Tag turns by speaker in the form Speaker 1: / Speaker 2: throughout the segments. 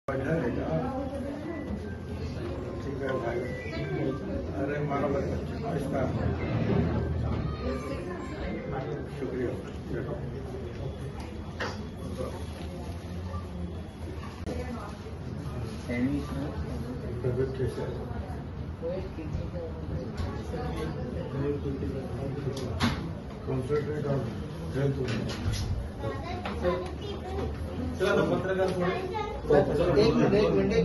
Speaker 1: अरे मारा शुक्रिया। Concentrate on health. चला ना पत्रकार थोड़े एक मिनट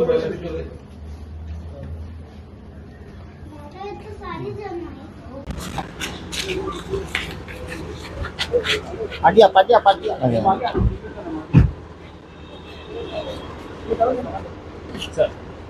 Speaker 2: पाटिया पाटिया पाटिया सर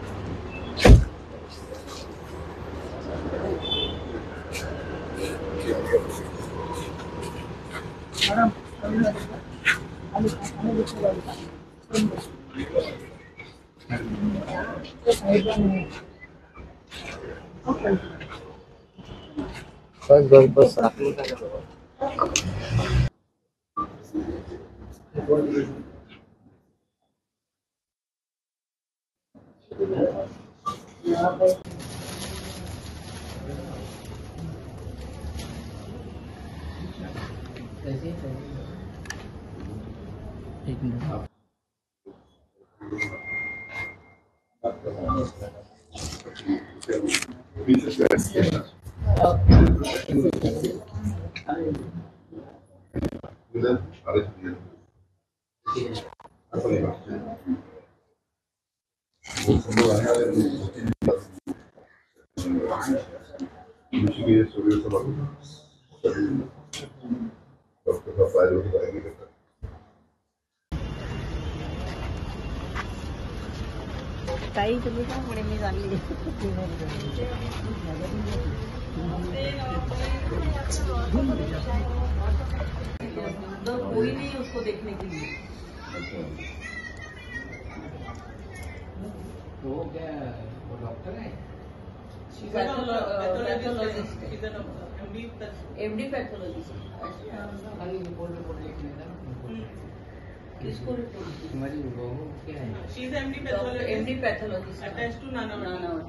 Speaker 2: मैडम बस एक मिनट
Speaker 3: ताई तुम्ही का म्हणे मी चालली कोई नहीं उसको देखने के लिए।
Speaker 2: वो क्या वो डॉक्टर है
Speaker 3: एमडी पैथोलॉजिस्ट। किसको
Speaker 2: हमारी बहू क्या है
Speaker 3: MD pathologist attach to Nanavati.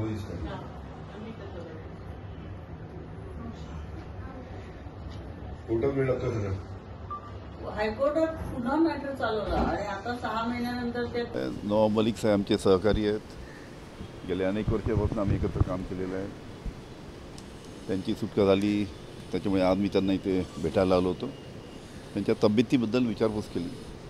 Speaker 1: Total वेळ लागतो सगळं
Speaker 3: हायकोर्टात पुन्हा मॅटर चालवला आणि आता 6 महिन्यानंतर ते
Speaker 4: नवाब मलिक साहेब आमचे सहकारी आहेत। गेल्या अनेक वर्षापासून आम्ही एकत्र काम केलेलं आहे। त्यांची सुटका झाली त्याच्यामुळे आज मी त्यांना इथे भेटायला आलो होतो। त्यांच्या तब्येतीबद्दल विचारपूस केली।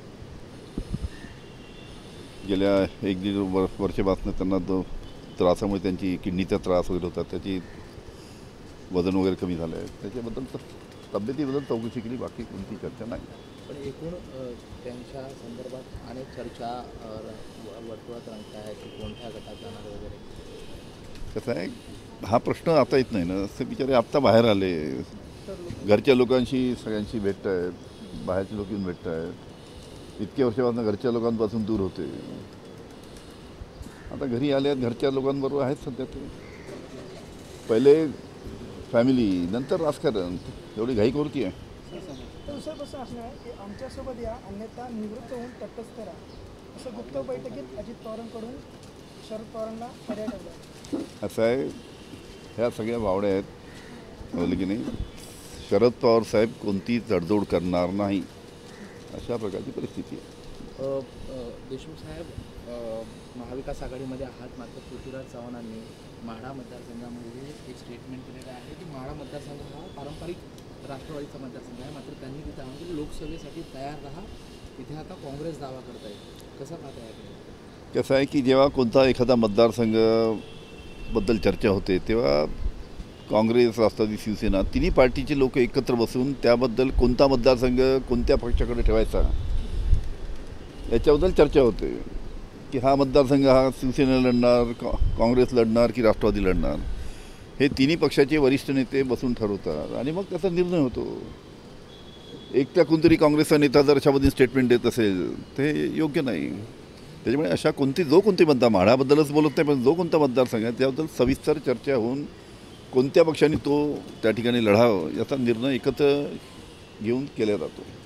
Speaker 4: गेल्या 1-1.5 वर्षापासून त्यांना त्रासामुळे त्यांची किडनीचा त्रास वगैरे होता, त्याची वजन वगैरे कमी झालं आहे, त्याच्याबद्दल तब्येतीबद्दल चौकशी केली, बाकी कोणती चर्चा नाही।
Speaker 5: पण एकूण त्यांच्या संदर्भात अनेक चर्चा वर्तुळात रंगत आहेत की कोणत्या गटात जाणार वगैरे।
Speaker 4: कसं आहे हा प्रश्न आता येत नाही ना, असे बिचारे आत्ता बाहेर आले, घरच्या लोकांशी सगळ्यांशी भेटत आहेत, बाहेरचे लोक येऊन भेटत आहेत, इतक्या वर्षापासून घरच्या लोकांपासून दूर होते, आता घरी आले आहेत, घरच्या लोकांबरोबर आहेत सध्या ते। पहिले फॅमिली नंतर राजकारण, एवढी घाई कोणती आहे?
Speaker 6: दुसरं कसं असणार आहे की आमच्यासोबत या अन्यथा निवृत्त होऊन तटस्थ राहा असं गुप्त बैठकीत अजित पवारांकडून शरद पवारांना पर्याय ठेवला।
Speaker 4: असं आहे ह्या सगळ्या भावड्या आहेत, बोलले की नाही शरद पवार साहेब कोणती तडजोड करणार नाही अशा प्रकारची परिस्थिती आहे।
Speaker 5: देशमुख साहेब महाविकास आघाडीमध्ये आहात, मात्र पृथ्वीराज चव्हाणांनी माढा मतदारसंघामध्ये एक स्टेटमेंट केलेलं आहे की माढा मतदारसंघ हा पारंपरिक राष्ट्रवादीचा मतदारसंघ आहे, मात्र त्यांनी तिथे सांगितलं लोकसभेसाठी तयार राहा, इथे आता काँग्रेस दावा करत आहे, कसा पाहता आहे?
Speaker 4: कसं आहे की जेव्हा कोणता एखादा मतदारसंघाबद्दल चर्चा होते तेव्हा काँग्रेस, राष्ट्रवादी, शिवसेना तिन्ही पार्टीचे लोक एकत्र बसून त्याबद्दल कोणता मतदारसंघ कोणत्या पक्षाकडे ठेवायचा याच्याबद्दल चर्चा होते की हा मतदारसंघ हा शिवसेना लढणार, काँग्रेस लढणार की राष्ट्रवादी लढणार, हे तिन्ही पक्षाचे वरिष्ठ नेते बसून ठरवतात आणि मग त्याचा निर्णय होतो। एकटा कोणतरी काँग्रेसचा नेता जर अशा पद्धतीने स्टेटमेंट देत असेल ते योग्य नाही। त्याच्यामुळे अशा कोणते माढाबद्दलच बोलत नाही, पण जो कोणता मतदारसंघ आहे त्याबद्दल सविस्तर चर्चा होऊन कोणत्या पक्षाने तो त्या ठिकाणी लढावं याचा निर्णय एकत्र घेऊन केला जातो।